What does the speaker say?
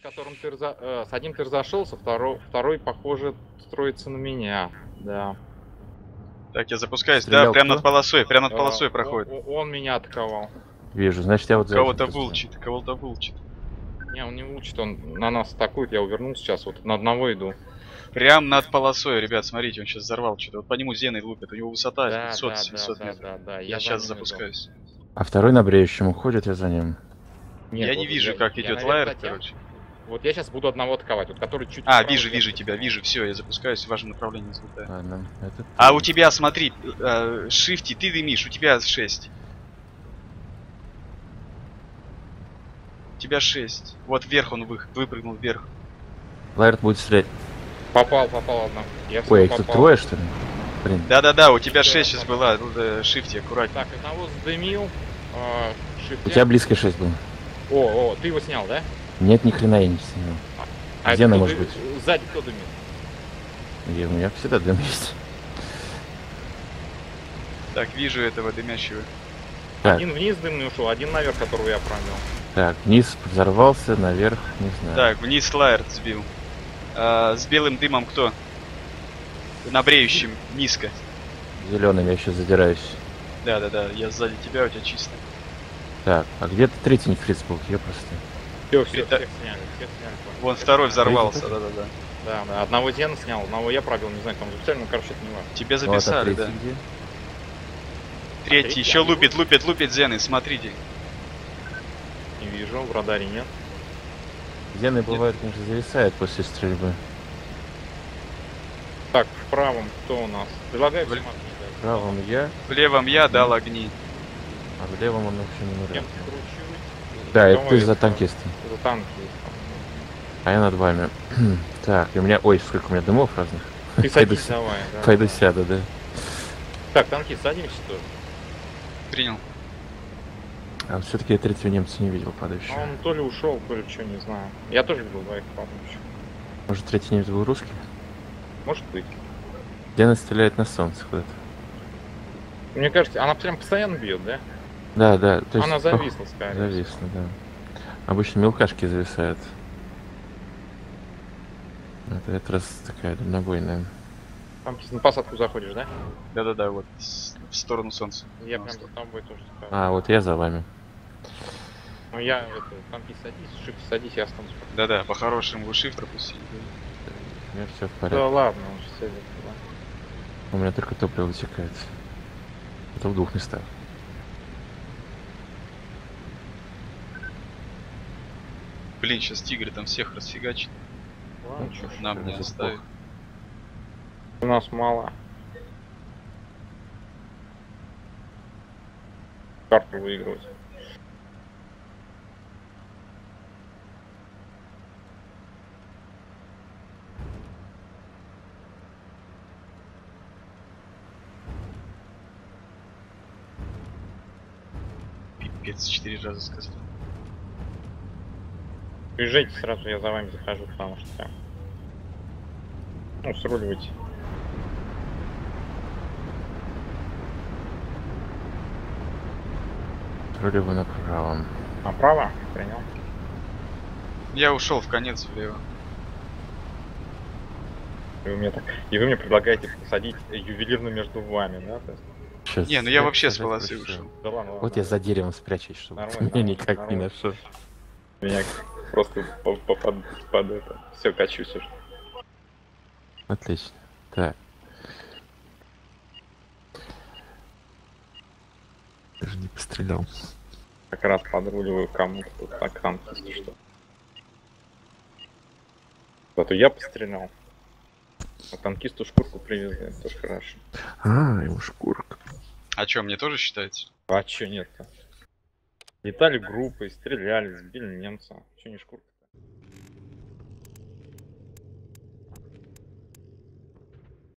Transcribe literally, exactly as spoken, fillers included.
которым ты разо... э, с одним ты разошелся, второй, второй, похоже, строится на меня. Да. Так, я запускаюсь. Стрелял Да, прям кто? над полосой, прям над Э, полосой он, проходит. он- он меня атаковал. Вижу, значит я вот за Кого-то этим просто. вулчит, кого-то вулчит. Не, он не учит, он на нас атакует. Я увернул сейчас, вот на одного иду. Прям над полосой, ребят, смотрите, он сейчас взорвал что-то. Вот по нему зеной лупят, у него высота Да, пятьсот да, да, семьсот да, метров. да, да. Я, Я, за сейчас ним иду. запускаюсь. А второй на бреющем уходит, я за ним. Нет, я вот не вижу, я- как я, идет наверное, лайер, за тем. короче. Вот я сейчас буду одного атаковать, вот который чуть А, вправо вижу, вверх вижу тебя, потянул. вижу, все, я запускаюсь в вашем направлении, взлетаю. Ладно, это А ты. у тебя, смотри, э, шифти, ты дымишь, у тебя шесть. У тебя шесть. Вот вверх он вы, выпрыгнул вверх. Лайерт будет стрелять. Попал, попал одна. Я Ой, всего их тут попал. трое, что ли? Блин. Да-да-да, у тебя Всё, шесть сейчас попал. была, ну, да, шифти, аккуратнее. Так, одного задымил. э, У тебя близко шесть было. О, о, ты его снял, да? Нет, ни хрена я не снял. А Где это она кто может ды- быть? Сзади кто дымит? И у меня всегда дым есть. Так, вижу этого дымящего. Так. Один вниз дымный ушел, один наверх, которого я промел. Так, вниз взорвался, наверх, не знаю. Так, вниз лайер сбил. А, с белым дымом кто? На бреющем, низко. Зеленым я еще задираюсь. Да-да-да, я сзади тебя, у тебя чисто. Так, а где-то третий нефриц был, я просто. Все, все, Это- всех сняли, всех сняли. Вон второй взорвался, Третий да-да-да. Да, да, одного Зена снял, одного я пробил, не знаю, там записали, ну, короче, это не важно. Тебе Ну, вот, а записали, да. третий где? Третий, третий, еще а лупит, лупит, лупит зены, смотрите. Не вижу, в радаре нет. Зены бывает, конечно, зависает после стрельбы. Так, в правом кто у нас? Предлагаю всем В- огни, да. В правом я, В левом я дал огни. а в левом он вообще не Кем ныряет. скручивать? Да, это Кого ты это? за танкистом. За танки. А я над вами. Так, и у меня... Ой, сколько у меня дымов разных. Ты Пойду, садись давай, да. пойду сяду, да. Так, танки, садимся тоже. Принял. А вот все-таки я третьего немца не видел падающего. А он то ли ушел, то ли что, не знаю. Я тоже видел двоих падающих. Может, третий немец был русский? Может быть. Где она стреляет на солнце куда-то? Мне кажется, она прям постоянно бьет, да? Да, да. То есть Она пох- зависла, скорее. Зависла, да. Обычно мелкашки зависают. Это, это раз такая дальнобойная. Там на посадку заходишь, да? Да-да-да, вот с- в сторону солнца. Я Ну, прям стоп. за тобой тоже скажу. А, вот я за вами. Ну я, это, танки садись, шифт садись, я останусь. Да-да, по-хорошему вы шифт пропустили. У меня все в Да порядке. ладно, он сейчас сядет туда. У меня только топливо вытекает. Это в двух местах. Блин, сейчас тигры там всех расфигачат. Ладно, чё ж, Нам не это оставит. плохо. у нас мало. Карту выигрывать. Пипец, четыре раза сказал. Приезжайте сразу, я за вами захожу, потому что... Ну, сруливайте. Рулево направо. Направо? Принял. Я ушел в конец влево. И вы мне, так... И вы мне предлагаете посадить ювелирно между вами, да? То есть... Сейчас. Не, ну я вообще с полосы ушел. Да ладно, Вот ладно. я за деревом спрячусь, чтобы ты Нормально, меня нормально, никак не нормально. нашел. Меня просто по- по- под, под это. Все, качусь уже. Отлично. Так. Даже не пострелял. Как раз подруливаю кому-то тут так танк, если что. Зато я пострелял. А танкисту шкурку привезли, это тоже хорошо. А, его шкурка. А что, мне тоже считается? А чё нет-то? Летали группой, стреляли, сбили немца. Чё не шкурка?